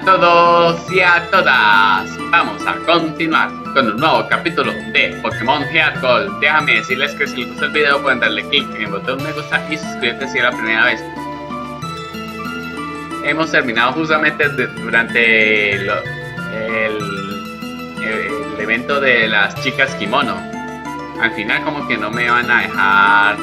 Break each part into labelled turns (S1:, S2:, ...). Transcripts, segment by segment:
S1: todos y a todas, vamos a continuar con un nuevo capítulo de Pokémon Heart Gold. Déjame decirles que si les gusta el video pueden darle click en el botón me gusta y suscribirte si es la primera vez. Hemos terminado justamente durante el evento de las chicas kimono. Al final como que no me van a dejar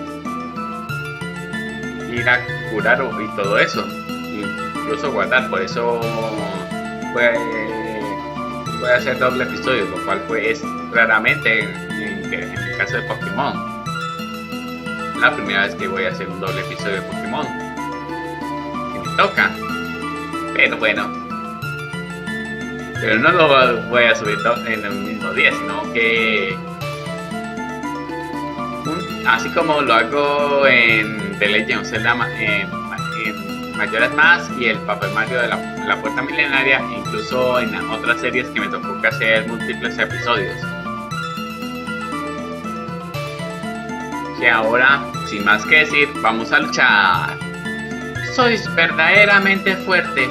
S1: ir a curar y todo eso, incluso guardar, por eso voy a hacer doble episodio, lo cual es raramente en el caso de Pokémon. La primera vez que voy a hacer un doble episodio de Pokémon que me toca, pero bueno, pero no lo voy a subir en el mismo día, sino que así como lo hago en The Legend of Zelda en Majora's Mask y el Paper Mario de la Puerta Milenaria, e incluso en otras series que me tocó que hacer múltiples episodios. Que ahora, sin más que decir, vamos a luchar. Sois verdaderamente fuertes.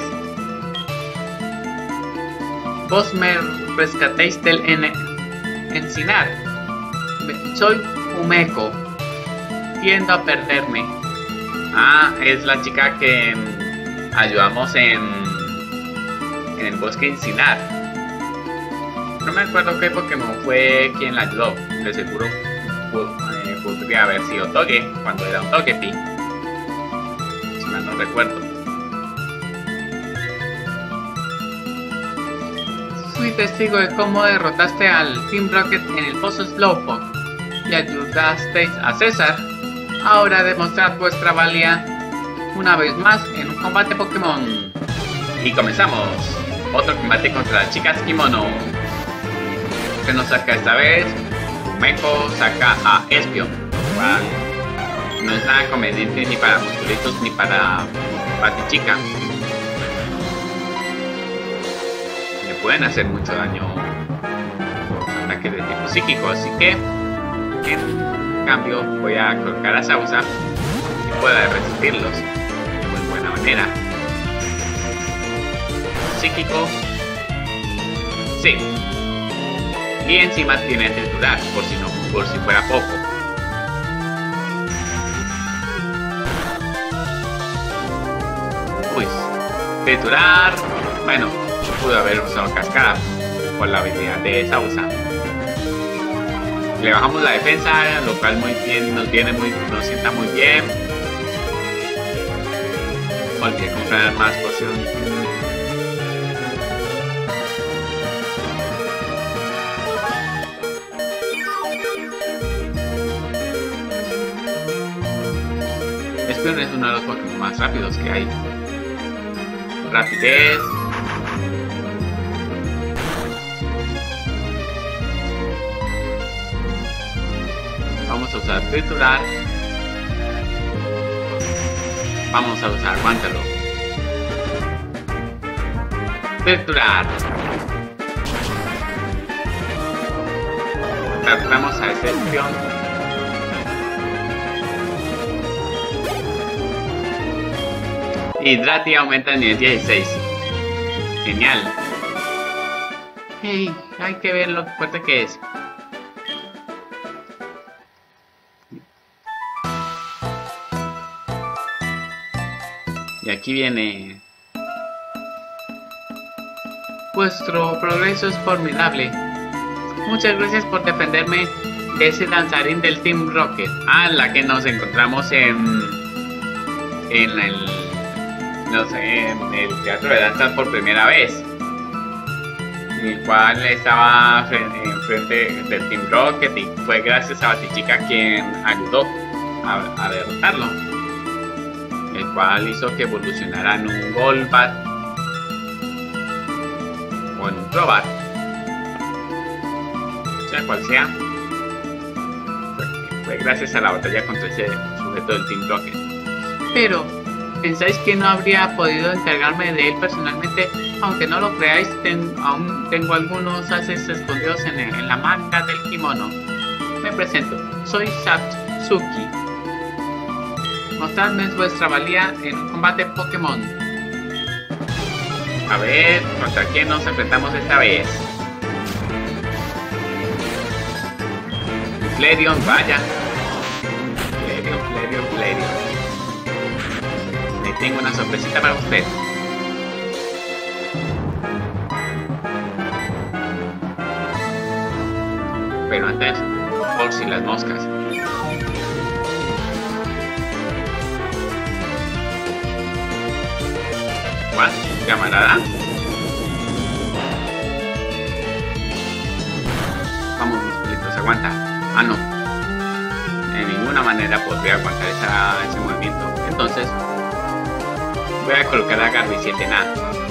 S1: Vos me rescatéis del encinar. Soy Umeko. Tiendo a perderme. Ah, es la chica que ayudamos en el bosque encinar. No me acuerdo qué Pokémon fue quien la ayudó. De seguro podría haber sido Toge cuando era un Togepi, si mal no recuerdo. Fui testigo de cómo derrotaste al Team Rocket en el pozo Slowpoke y ayudasteis a César. Ahora demostrad vuestra valía una vez más en un combate Pokémon. Y comenzamos. Otro combate contra las chicas kimono. ¿Qué nos saca esta vez? Umeko saca a Espion. No es nada conveniente ni para musculitos ni para Batichica. Le pueden hacer mucho daño los ataques de tipo psíquico, así que en cambio voy a colocar a Sausa que pueda resistirlos de muy buena manera. Psíquico, sí, y encima tiene triturar por si fuera poco. Uy, triturar, bueno, pudo haber usado cascada por la habilidad de Sausa. Le bajamos la defensa, lo cual muy bien, nos sienta muy bien. Olvidé comprar más pociones. Espion es uno de los Pokémon más rápidos que hay. Rapidez. Vamos a usar triturar. Vamos a usar guántalo. Triturar. Capturamos a ese Espion. Hidrati aumenta el nivel 16. Genial. Hey, hay que ver lo fuerte que es. Y aquí viene. Vuestro progreso es formidable. Muchas gracias por defenderme de ese danzarín del Team Rocket. Ah, la que nos encontramos en el teatro de danza por primera vez. El cual estaba enfrente del Team Rocket y fue gracias a Batichica quien ayudó a derrotarlo. El cual hizo que evolucionara en un Golbat o en un Crobat, sea cual sea. Fue gracias a la batalla contra ese sujeto del Team Rocket. Pero, ¿pensáis que no habría podido encargarme de él personalmente? Aunque no lo creáis, aún tengo algunos haces escondidos en la manga del kimono. Me presento, soy Satsuki. Mostradme vuestra valía en un combate Pokémon. A ver, ¿contra quién nos enfrentamos esta vez? Flareon, vaya. Flareon. Le tengo una sorpresita para usted. Pero antes, por si las moscas. ¿What? ¿Camarada? Vamos, musculitos, aguanta. Ah, no. De ninguna manera podría aguantar ese movimiento. Entonces, voy a colocar a Garby 7 nada.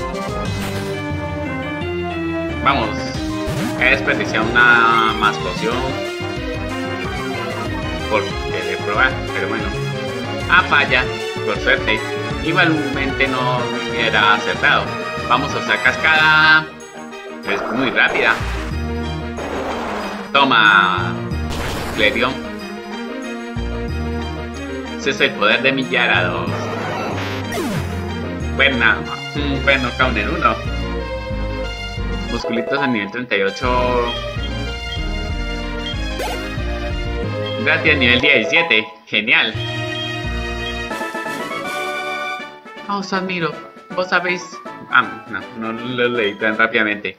S1: Vamos. He desperdiciado una más poción por querer probar, pero bueno. Ah, falla, por suerte. Igualmente no era acertado. Vamos a usar cascada. Es muy rápida. Toma, Flareon. Ese es el poder de mi Gyarados. Bueno, count en 1. Musculitos a nivel 38. Gracias, nivel 17. Genial. Os admiro. Vos sabéis... Ah, no lo leí tan rápidamente.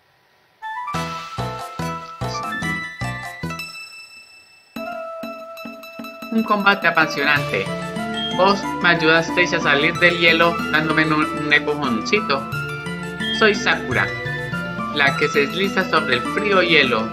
S1: Un combate apasionante. Vos me ayudasteis a salir del hielo dándome un empujoncito. Soy Sakura, la que se desliza sobre el frío hielo.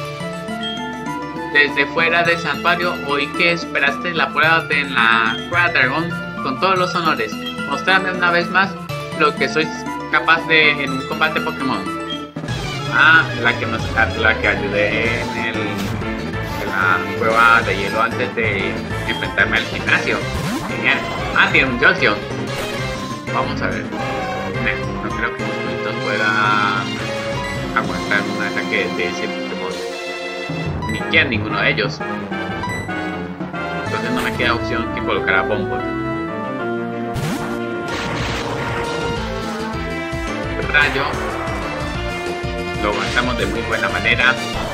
S1: Desde fuera del santuario oí que esperaste la prueba de la Cueva Dragón con todos los honores. Mostrarme una vez más lo que sois capaz de en un combate Pokémon. Ah, la que ayudé en la cueva de hielo antes de enfrentarme al gimnasio. Genial. Ah, tiene un Jolteon. Vamos a ver. No creo que Musculitos pueda aguantar un ataque de ese Pokémon. Ni quiera ninguno de ellos. Entonces no me queda opción que colocar a Bombol. Rayo. Lo aguantamos de muy buena manera.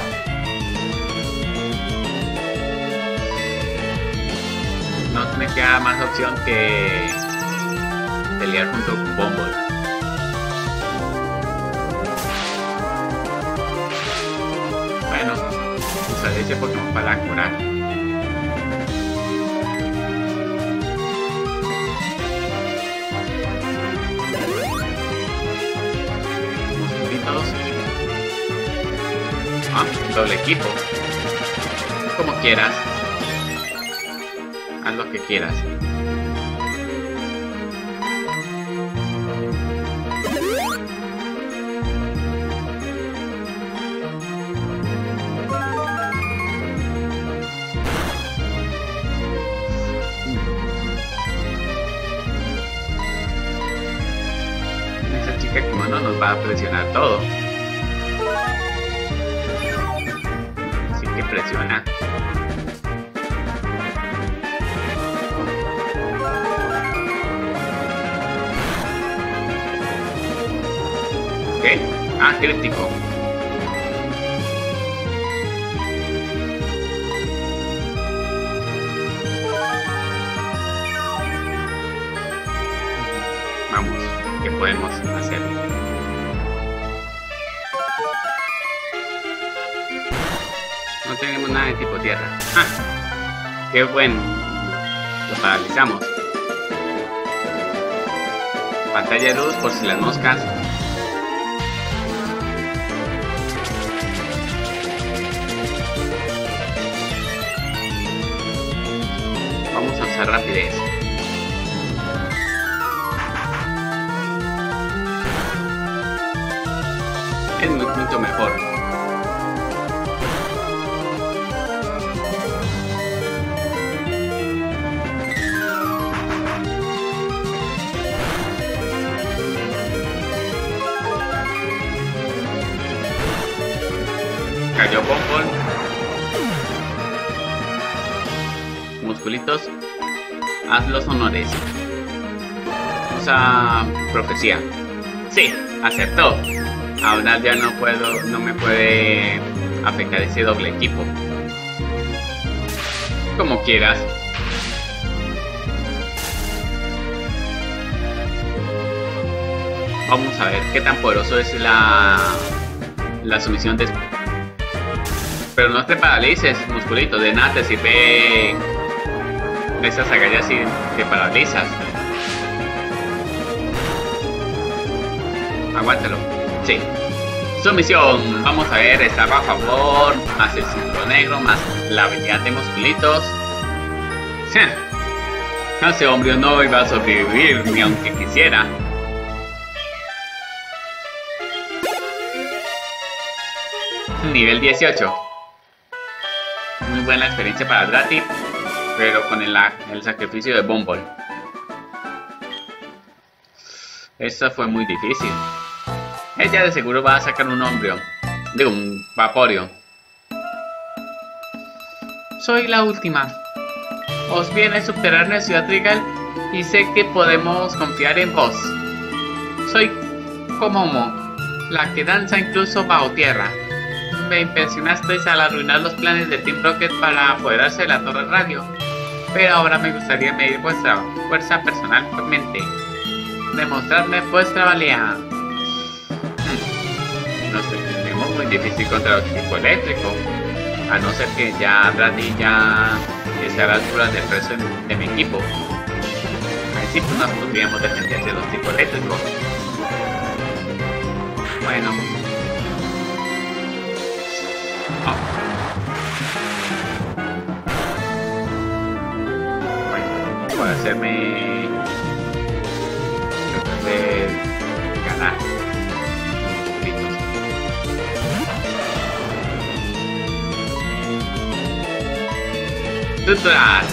S1: No me queda más opción que pelear junto con Bombol. Bueno, usaré ese Pokémon para curar. Ah, doble equipo. Como quieras. Haz lo que quieras. Esa chica Kimono nos va a presionar todo. Que presiona. Ok. Ah, crítico. Vamos, ¿qué podemos hacer? No tenemos nada de tipo tierra. ¡Ah! ¡Qué bueno! Lo paralizamos. Pantalla de luz por si las moscas. Vamos a usar rapidez. Es mucho mejor. Cayó Bombol. Musculitos, haz los honores. Usa profecía. Sí, acertó. Ahora ya no me puede afectar ese doble equipo. Como quieras. Vamos a ver qué tan poderoso es la sumisión de... Pero no te paralices, musculito. De nada te sirve esas agallas si te paralizas. Aguántalo. Sí. Sumisión. Vamos a ver, estaba a favor. Más el cinturón negro, más la habilidad de musculitos. Ese hombre no iba a sobrevivir ni aunque quisiera. Nivel 18. Muy buena experiencia para Dratty, pero con el sacrificio de Bumble. Esta fue muy difícil. Ella de seguro va a sacar un Umbreon. Digo, un Vaporeon. Soy la última. Os viene a superar en Ciudad Trigal y sé que podemos confiar en vos. Soy Komomo, la que danza incluso bajo tierra. Me impresionasteis al arruinar los planes de Team Rocket para apoderarse de la Torre Radio. Pero ahora me gustaría medir vuestra fuerza personalmente. Demostrarme vuestra valía. Nos tenemos muy difícil contra el tipo eléctrico. A no ser que ya Dratty ya esté a la altura del resto de mi equipo. Ahí sí pues nos podríamos defender de los tipos eléctricos. Bueno. Bueno, por hacerme tratar de ganar. Tutorar.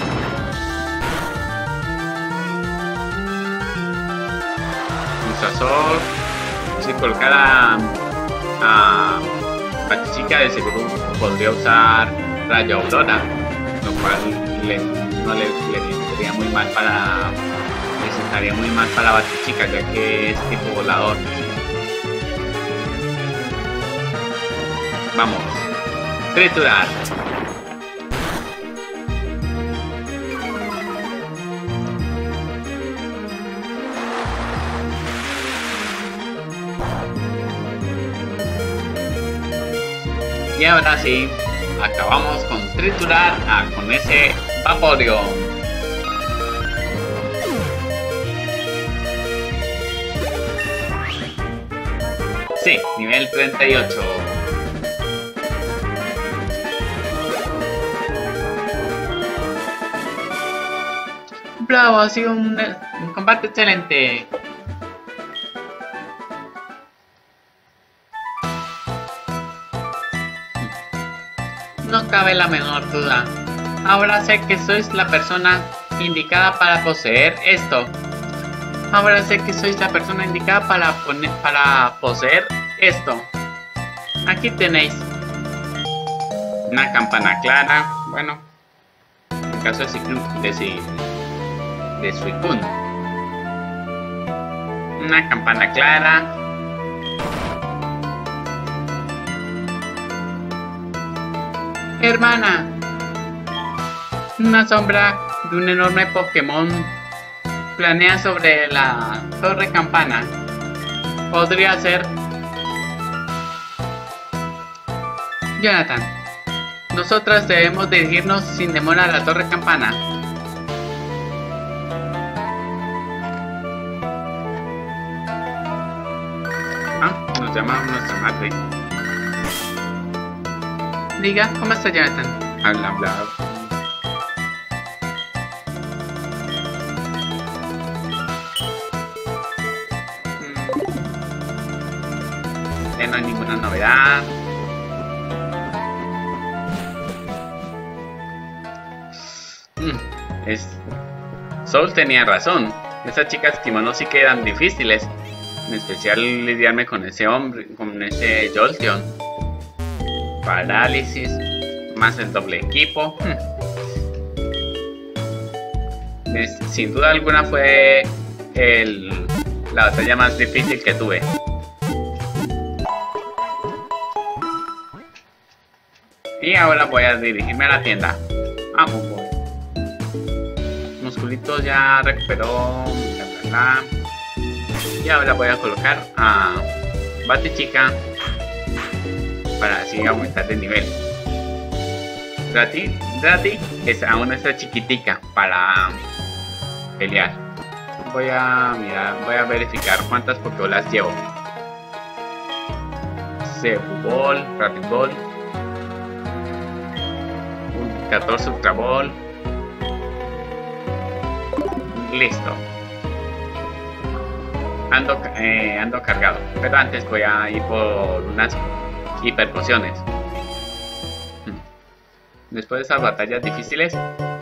S1: Usasor. Si colocar a Chica de seguro podría usar Rayo Aurora, lo cual no le sentaría muy mal para Batichica, ya que es tipo volador. Vamos, triturar. Y ahora sí, acabamos con triturar con ese Vaporeon. Sí, nivel 38. Bravo, ha sido un combate excelente. No cabe la menor duda. Ahora sé que sois la persona indicada para poseer esto. Ahora sé que sois la persona indicada para poseer esto. Aquí tenéis una campana clara. Bueno, en el caso de Suicune. Una campana clara. Hermana, una sombra de un enorme Pokémon planea sobre la Torre Campana. Podría ser Jonathan. Nosotras debemos dirigirnos sin demora a la Torre Campana. Nos llama nuestra madre. Diga, ¿cómo está Jonathan? Habla. Ya no hay ninguna novedad. Soul tenía razón. Esas chicas kimono sí que eran difíciles. En especial lidiarme con ese hombre, con ese Jolteon. Parálisis, más el doble equipo. Sin duda alguna fue el la batalla más difícil que tuve. Y ahora voy a dirigirme a la tienda. Vamos, voy. Musculito ya recuperó. Y ahora voy a colocar a Batichica para así aumentar de nivel. Drati aún está chiquitica para pelear. Voy a verificar cuántas Pokébolas llevo. Cebubol, Rapid Ball, 14 Ultra Ball. Listo. Ando cargado. Pero antes voy a ir por unas hiper pociones. Después de esas batallas difíciles,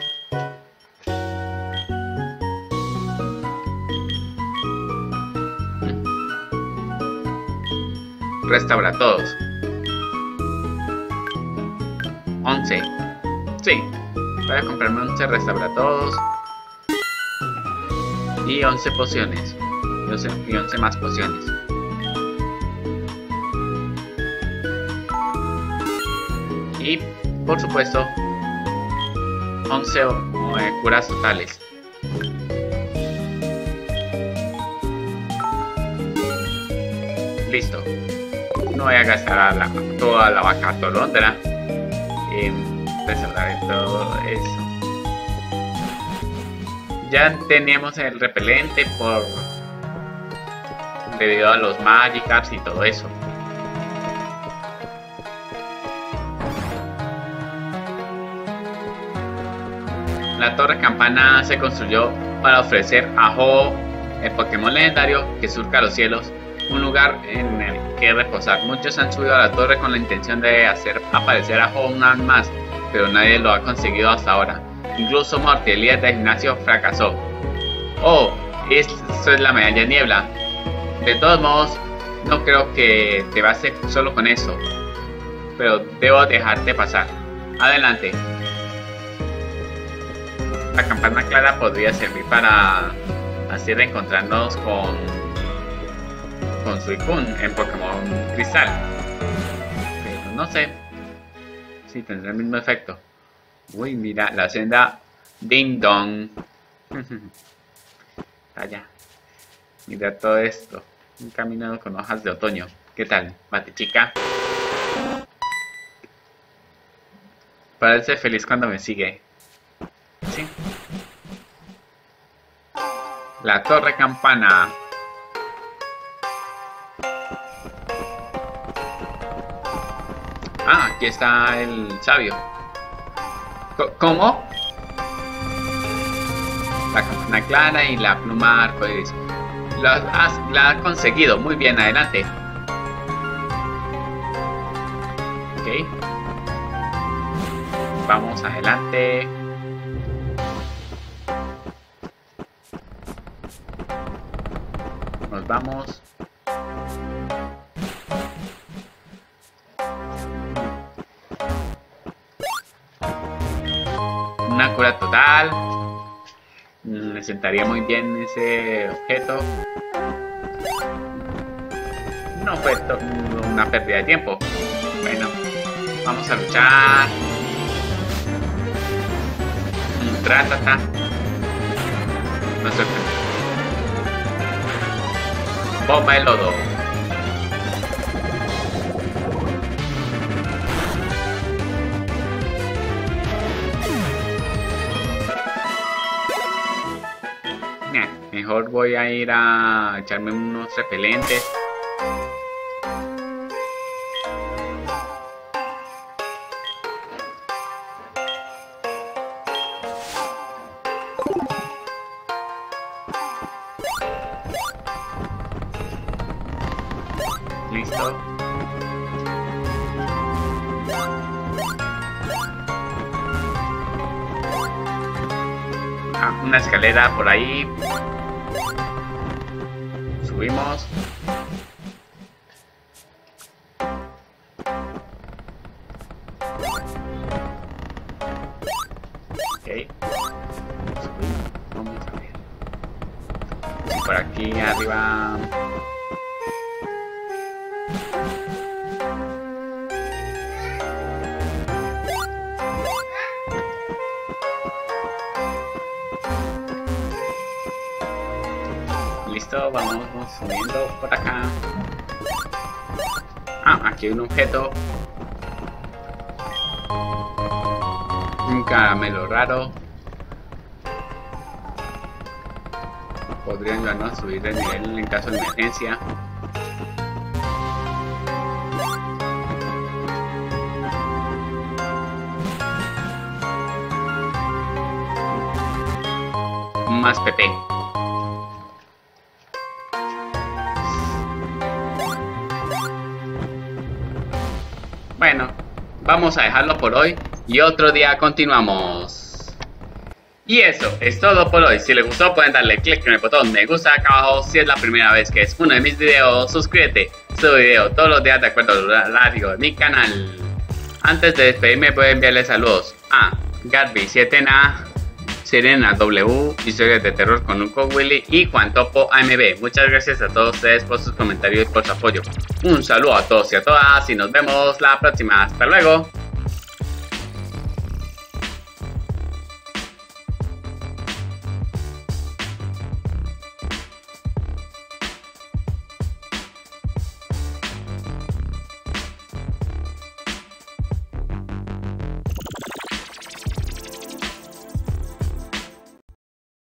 S1: restaura todos. 11. Sí, voy a comprarme 11 restaura todos y 11 pociones y 11 más pociones. Y por supuesto 11 curas totales. Listo. No voy a gastar toda la vaca tolondra en restaurar todo eso. Ya teníamos el repelente debido a los Magikarps y todo eso. La torre campana se construyó para ofrecer a Ho, el Pokémon legendario que surca los cielos, un lugar en el que reposar. Muchos han subido a la torre con la intención de hacer aparecer a Ho una vez más, pero nadie lo ha conseguido hasta ahora. Incluso Morty, el líder del gimnasio, fracasó. Oh, esto es la medalla de niebla. De todos modos, no creo que te baste solo con eso, pero debo dejarte pasar. Adelante. La campana clara podría servir para así reencontrarnos con Suicune en Pokémon Cristal. Pero no sé si tendrá el mismo efecto. Uy, mira, la senda Ding Dong. Allá. Mira todo esto. Un camino con hojas de otoño. ¿Qué tal, Batichica? Parece feliz cuando me sigue. ¿Sí? La torre campana. Ah, aquí está el sabio. ¿Cómo? La campana clara y la pluma arcoíris. La has conseguido. Muy bien, adelante. Ok. Vamos adelante. Nos vamos. Una cura total. Me sentaría muy bien ese objeto. No fue una pérdida de tiempo. Bueno, vamos a luchar. Tratata. No sé. Bomba de lodo. Mejor voy a ir a echarme unos repelentes. Listo. Una escalera por ahí. Subimos. Ok. Subimos. Vamos a ver. por aquí arriba. Listo, vamos subiendo por acá. Ah, aquí hay un objeto. Un caramelo raro. Podría ayudarnos a subir de nivel en caso de emergencia. Más PP. Bueno, vamos a dejarlo por hoy y otro día continuamos. Y eso es todo por hoy. Si les gustó pueden darle click en el botón me gusta acá abajo. Si es la primera vez que es uno de mis videos, suscríbete. Subo video todos los días de acuerdo al horario de mi canal. Antes de despedirme voy a enviarles saludos a Garby7na, Serena W, Historias de Terror con Luco Willy y Juan Topo AMB. Muchas gracias a todos ustedes por sus comentarios y por su apoyo. Un saludo a todos y a todas y nos vemos la próxima. Hasta luego.